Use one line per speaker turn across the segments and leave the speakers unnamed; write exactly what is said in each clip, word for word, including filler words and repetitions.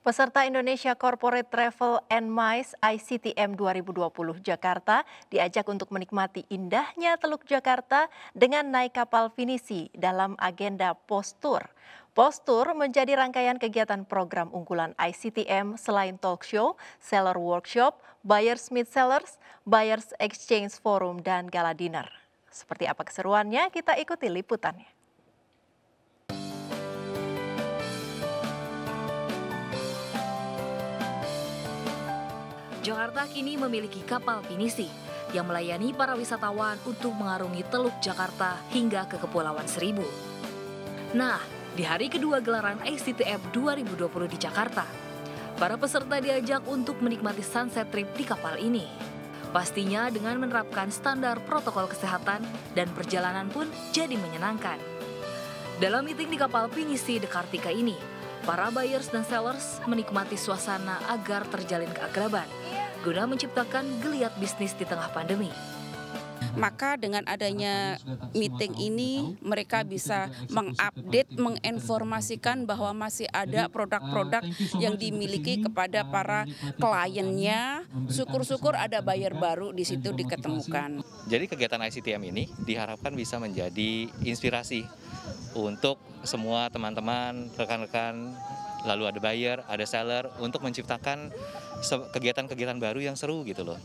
Peserta Indonesia Corporate Travel and MICE I C T M dua ribu dua puluh Jakarta diajak untuk menikmati indahnya Teluk Jakarta dengan naik kapal pinisi dalam agenda Postur. Postur menjadi rangkaian kegiatan program unggulan I C T M selain talk show, seller workshop, buyers meet sellers, buyers exchange forum, dan gala dinner. Seperti apa keseruannya? Kita ikuti liputannya.
Jakarta kini memiliki kapal pinisi yang melayani para wisatawan untuk mengarungi Teluk Jakarta hingga ke Kepulauan Seribu. Nah, di hari kedua gelaran I C T M dua ribu dua puluh di Jakarta, para peserta diajak untuk menikmati sunset trip di kapal ini. Pastinya dengan menerapkan standar protokol kesehatan dan perjalanan pun jadi menyenangkan. Dalam meeting di kapal pinisi The Kartika ini, para buyers dan sellers menikmati suasana agar terjalin keakraban, guna menciptakan geliat bisnis di tengah pandemi.
Maka dengan adanya meeting ini mereka bisa mengupdate, menginformasikan bahwa masih ada produk-produk yang dimiliki kepada para kliennya. Syukur-syukur ada buyer baru di situ diketemukan.
Jadi kegiatan I C T M ini diharapkan bisa menjadi inspirasi untuk semua teman-teman, rekan-rekan, lalu ada buyer, ada seller, untuk menciptakan kegiatan-kegiatan baru yang seru gitu loh.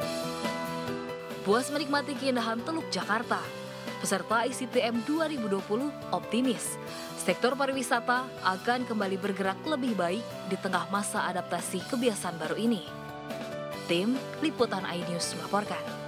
Puas menikmati keindahan Teluk Jakarta, peserta I C T M dua ribu dua puluh optimis sektor pariwisata akan kembali bergerak lebih baik di tengah masa adaptasi kebiasaan baru ini. Tim Liputan iNews melaporkan.